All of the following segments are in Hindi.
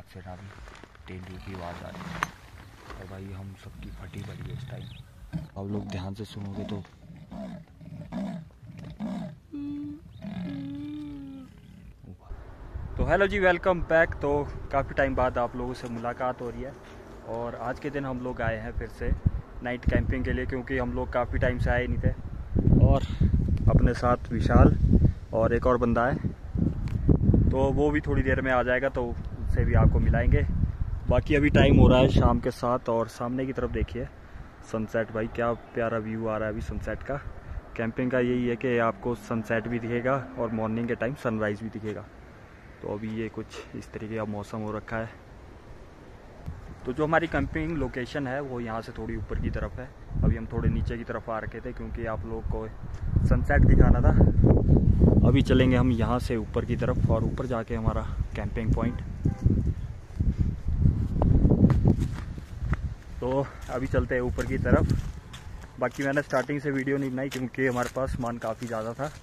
बाहर से ना भी तेंदुए की आवाज़ आ रही है। और भाई हम सबकी फटी पड़ी है इस टाइम। आप लोग ध्यान से सुनोगे तो हेलो जी, वेलकम बैक। तो काफ़ी टाइम बाद आप लोगों से मुलाकात हो रही है और आज के दिन हम लोग आए हैं फिर से नाइट कैंपिंग के लिए, क्योंकि हम लोग काफ़ी टाइम से आए नहीं थे। और अपने साथ विशाल और एक और बंदा है, तो वो भी थोड़ी देर में आ जाएगा, तो उससे भी आपको मिलाएंगे। बाकी अभी टाइम हो रहा है शाम के 7 और सामने की तरफ देखिए सनसेट। भाई क्या प्यारा व्यू आ रहा है अभी सनसेट का। कैंपिंग का यही है कि आपको सनसेट भी दिखेगा और मॉर्निंग के टाइम सनराइज़ भी दिखेगा। तो अभी ये कुछ इस तरीके का मौसम हो रखा है। तो जो हमारी कैंपिंग लोकेशन है वो यहाँ से थोड़ी ऊपर की तरफ है। अभी हम थोड़े नीचे की तरफ आ रखे थे क्योंकि आप लोग को सनसेट दिखाना था। अभी चलेंगे हम यहाँ से ऊपर की तरफ और ऊपर जाके हमारा कैंपिंग पॉइंट। तो अभी चलते हैं ऊपर की तरफ। बाकी मैंने स्टार्टिंग से वीडियो नहीं बनाई क्योंकि हमारे पास सामान काफ़ी ज़्यादा था,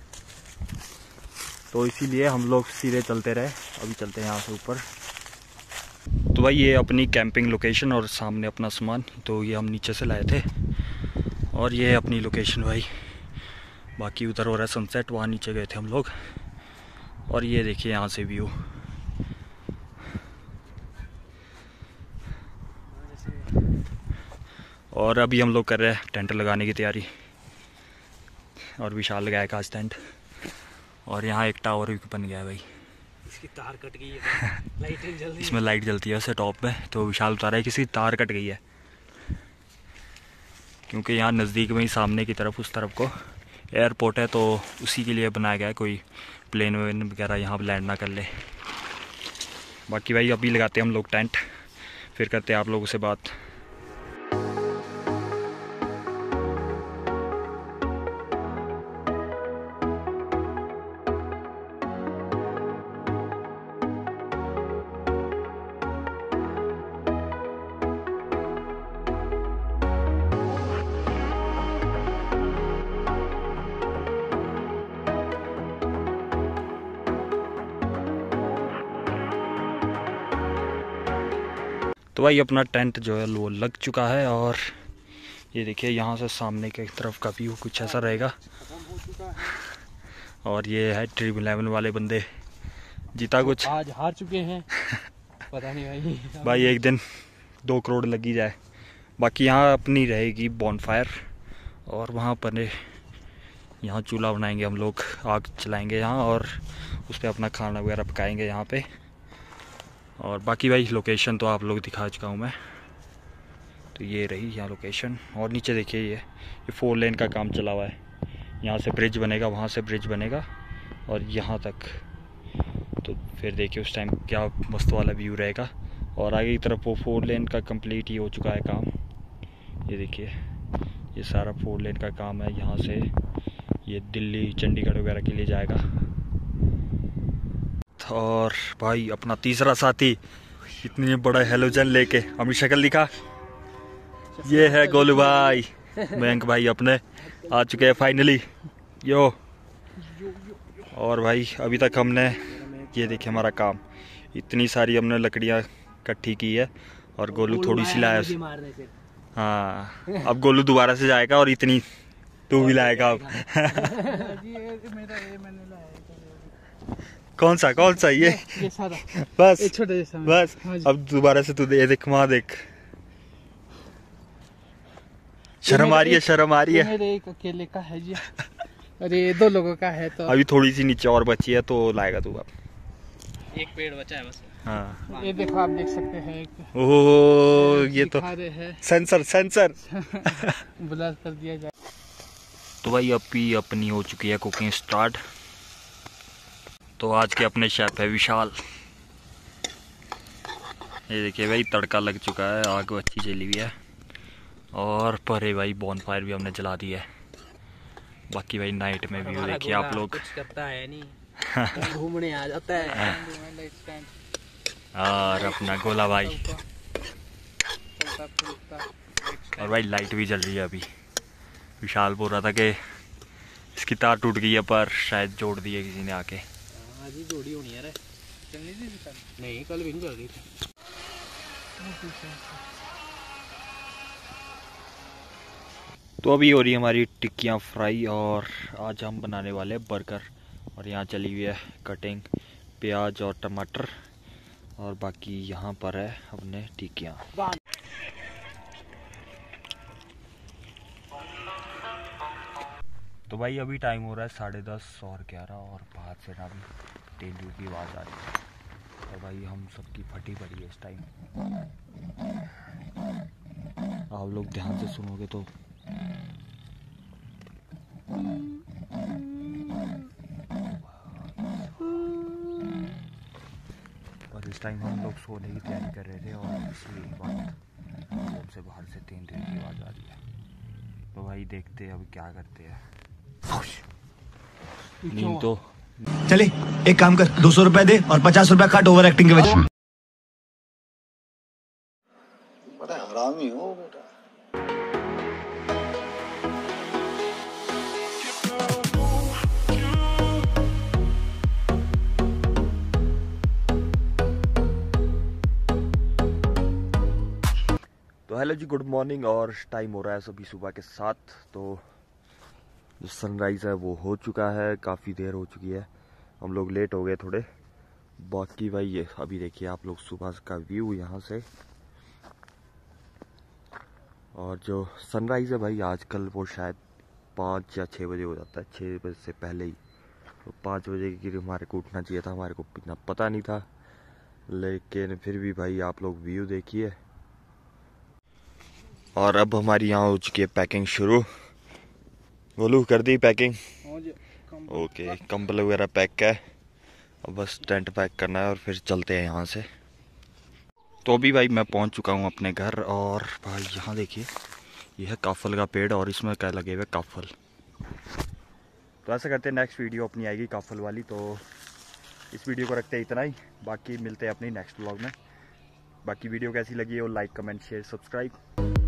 तो इसीलिए हम लोग सीधे चलते रहे। अभी चलते हैं यहाँ से ऊपर। तो भाई ये अपनी कैंपिंग लोकेशन और सामने अपना सामान, तो ये हम नीचे से लाए थे और ये अपनी लोकेशन भाई। बाकी उधर हो रहा है सनसेट, वहाँ नीचे गए थे हम लोग। और ये देखिए यहाँ से व्यू। और अभी हम लोग कर रहे हैं टेंट लगाने की तैयारी। और विशाल लगाएगा आज टेंट। और यहाँ एक टावर भी बन गया है भाई। इसकी तार कट गई है, लाइट जल रही है। इसमें लाइट जलती है वैसे टॉप में, तो विशाल बता रहा है किसी तार कट गई है, क्योंकि यहाँ नज़दीक में ही सामने की तरफ उस तरफ को एयरपोर्ट है, तो उसी के लिए बनाया गया है, कोई प्लेन वेन वगैरह यहाँ लैंड ना कर ले। बाकी भाई अभी लगाते हैं हम लोग टेंट, फिर करते हैं आप लोगों से बात। तो भाई अपना टेंट जो है वो लग चुका है और ये देखिए यहाँ से सामने की तरफ का व्यू कुछ ऐसा रहेगा। और ये है ड्रीम 11 वाले बंदे, जीता कुछ आज हार चुके हैं पता नहीं भाई। भाई एक दिन 2 करोड़ लगी जाए। बाकी यहाँ अपनी रहेगी बॉनफायर और वहाँ पर यहाँ चूल्हा बनाएंगे हम लोग, आग चलाएंगे यहाँ और उस पर अपना खाना वगैरह पकाएंगे यहाँ पे। और बाकी भाई लोकेशन तो आप लोग दिखा चुका हूँ मैं। तो ये रही यहाँ लोकेशन। और नीचे देखिए ये 4 लेन का काम चला हुआ है। यहाँ से ब्रिज बनेगा, वहाँ से ब्रिज बनेगा और यहाँ तक। तो फिर देखिए उस टाइम क्या मस्त वाला व्यू रहेगा। और आगे की तरफ वो 4 लेन का कंप्लीट ही हो चुका है काम। ये देखिए ये सारा 4 लेन का काम है। यहाँ से ये दिल्ली चंडीगढ़ वगैरह के लिए जाएगा। और भाई अपना तीसरा साथी इतनी बड़ा हेलोजन लेके, अपनी शक्ल दिखा। ये है गोलू भाई, मयंक भाई अपने आ चुके हैं फाइनली। यो और भाई अभी तक हमने ये देखिए हमारा काम, इतनी सारी हमने लकड़ियाँ इकट्ठी की है और गोलू थोड़ी सी लाया। हाँ अब गोलू दोबारा से जाएगा और इतनी तू भी लाएगा अब। कौन सा ये सारा बस छोटा जैसा बस। अब दोबारा से तू देख वहाँ देख। शर्म आ रही है, शर्म आ रही है। मेरे एक अकेले का है जी। अरे 2 लोगों का है। तो अभी थोड़ी सी नीचे और बची है तो लाएगा तू अब। एक पेड़ बचा है बस। हाँ ये देखो आप देख सकते हैं एक। ओह ये तो सेंसर ब्लर कर दिया जाए। तो भाई अभी अपनी हो चुकी है कुकिंग स्टार्ट। तो आज के अपने शेफ है विशाल। ये देखिए भाई तड़का लग चुका है, आग अच्छी जली हुई है और परे भाई बॉनफायर भी हमने जला दी है। बाकी भाई नाइट में व्यू देखिए आप लोग। कुछ करता है नहीं घूमने आ जाता है। और अपना गोला भाई। और भाई लाइट भी जल रही है अभी। विशाल बोल रहा था कि इसकी तार टूट गई है, पर शायद जोड़ दी है किसी ने आके। जोड़ी होनी है। चलनी थी दुकान? नहीं, कल भी नहीं चल रही थी। तो अभी हो रही है हमारी टिक्कियाँ फ्राई और आज हम बनाने वाले हैं बर्गर। और यहाँ चली हुई है कटिंग प्याज और टमाटर और बाकी यहाँ पर है अपने टिक्कियाँ। तो भाई अभी टाइम हो रहा है 10:30 और 11 और बाहर से ना भी तेंदुए की आवाज़ आ रही है। तो भाई हम सबकी फटी पड़ी है इस टाइम। आप लोग ध्यान से सुनोगे तो और इस टाइम हम लोग सोने की तैयारी कर रहे थे और इसी वक्त रूम से बाहर से तेंदुए की आवाज़ आ रही है। तो भाई देखते हैं अब क्या करते हैं। नींद तो चले एक काम कर 200 रुपए दे और 50 रुपए काट ओवर एक्टिंग के वजह। बड़ा हरामी हो बेटा। तो हेलो जी, गुड मॉर्निंग। और टाइम हो रहा है सभी सुबह के 7। तो जो सनराइज़ है वो हो चुका है, काफ़ी देर हो चुकी है, हम लोग लेट हो गए थोड़े। बाकी भाई ये अभी देखिए आप लोग सुबह का व्यू यहाँ से। और जो सनराइज़ है भाई आजकल वो शायद 5 या 6 बजे हो जाता है, 6 बजे से पहले ही। तो 5 बजे के करीब हमारे को उठना चाहिए था, हमारे को इतना पता नहीं था, लेकिन फिर भी भाई आप लोग व्यू देखिए। और अब हमारी यहाँ हो चुकी है पैकिंग शुरू। बोलू कर दी पैकिंग? ओके, कंबल वगैरह पैक है, अब बस टेंट पैक करना है और फिर चलते हैं यहाँ से। तो अभी भाई मैं पहुँच चुका हूँ अपने घर और भाई यहाँ देखिए ये है काफल का पेड़ और इसमें क्या लगे हुए काफल। तो ऐसा करते हैं नेक्स्ट वीडियो अपनी आएगी काफल वाली। तो इस वीडियो को रखते हैं इतना ही, बाकी मिलते हैं अपनी नेक्स्ट व्लॉग में। बाकी वीडियो कैसी लगी हो लाइक कमेंट शेयर सब्सक्राइब।